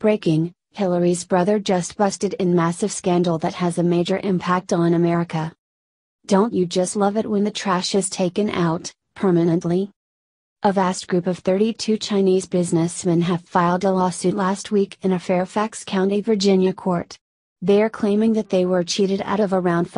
Breaking: Hillary's brother just busted in massive scandal that has a major impact on America. Don't you just love it when the trash is taken out, permanently? A vast group of 32 Chinese businessmen have filed a lawsuit last week in a Fairfax County, Virginia court. They are claiming that they were cheated out of around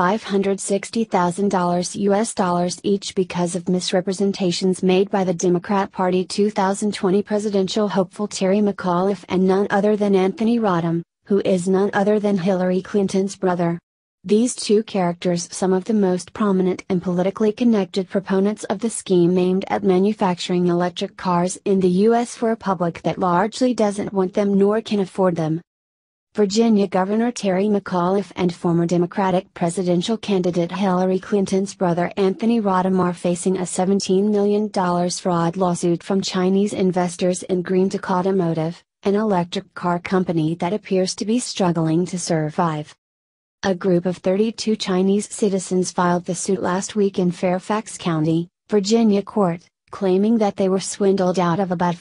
$560,000 US dollars each because of misrepresentations made by the Democrat Party 2020 presidential hopeful Terry McAuliffe and none other than Anthony Rodham, who is none other than Hillary Clinton's brother. These two characters, some of the most prominent and politically connected proponents of the scheme aimed at manufacturing electric cars in the U.S. for a public that largely doesn't want them nor can afford them. Virginia Governor Terry McAuliffe and former Democratic presidential candidate Hillary Clinton's brother Anthony Rodham are facing a $17 million fraud lawsuit from Chinese investors in GreenTech Automotive, an electric car company that appears to be struggling to survive. A group of 32 Chinese citizens filed the suit last week in Fairfax County, Virginia court, claiming that they were swindled out of about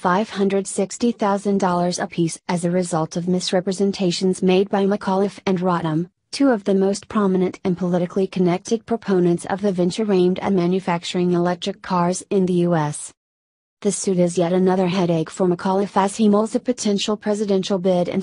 $560,000 apiece as a result of misrepresentations made by McAuliffe and Rodham, two of the most prominent and politically connected proponents of the venture aimed at manufacturing electric cars in the U.S. The suit is yet another headache for McAuliffe as he molds a potential presidential bid in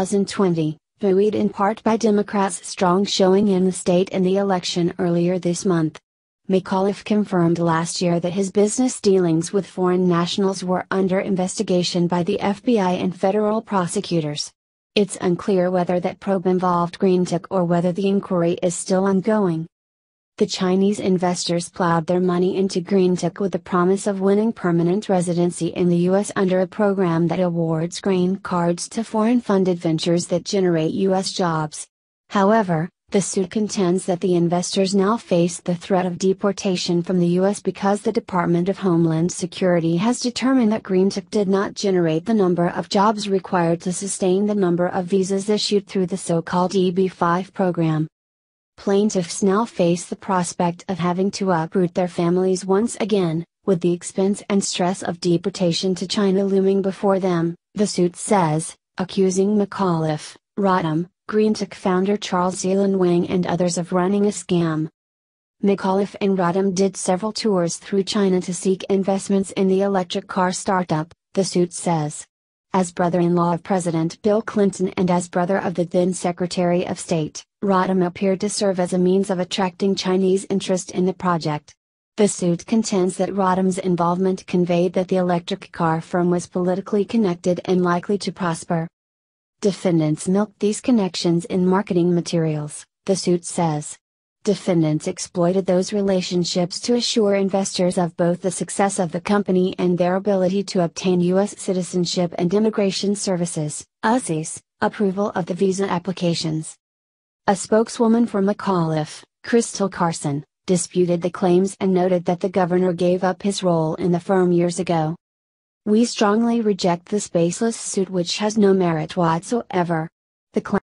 2020, buoyed in part by Democrats' strong showing in the state in the election earlier this month. McAuliffe confirmed last year that his business dealings with foreign nationals were under investigation by the FBI and federal prosecutors. It's unclear whether that probe involved GreenTech or whether the inquiry is still ongoing. The Chinese investors plowed their money into GreenTech with the promise of winning permanent residency in the U.S. under a program that awards green cards to foreign-funded ventures that generate U.S. jobs. However, the suit contends that the investors now face the threat of deportation from the U.S. because the Department of Homeland Security has determined that GreenTech did not generate the number of jobs required to sustain the number of visas issued through the so-called EB-5 program. Plaintiffs now face the prospect of having to uproot their families once again, with the expense and stress of deportation to China looming before them, the suit says, accusing McAuliffe, Rodham, GreenTech founder Charles Elon Wang and others of running a scam. McAuliffe and Rodham did several tours through China to seek investments in the electric car startup, the suit says. As brother-in-law of President Bill Clinton and as brother of the then Secretary of State, Rodham appeared to serve as a means of attracting Chinese interest in the project. The suit contends that Rodham's involvement conveyed that the electric car firm was politically connected and likely to prosper. Defendants milked these connections in marketing materials, the suit says. Defendants exploited those relationships to assure investors of both the success of the company and their ability to obtain U.S. citizenship and immigration services, USCIS, approval of the visa applications. A spokeswoman for McAuliffe, Crystal Carson, disputed the claims and noted that the governor gave up his role in the firm years ago. "We strongly reject this baseless suit which has no merit whatsoever. The